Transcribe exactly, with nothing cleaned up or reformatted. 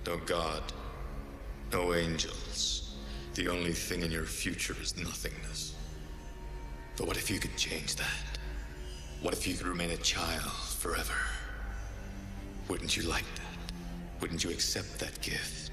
No God. No angels. The only thing in your future is nothingness. But what if you could change that? What if you could remain a child forever? Wouldn't you like that? Wouldn't you accept that gift?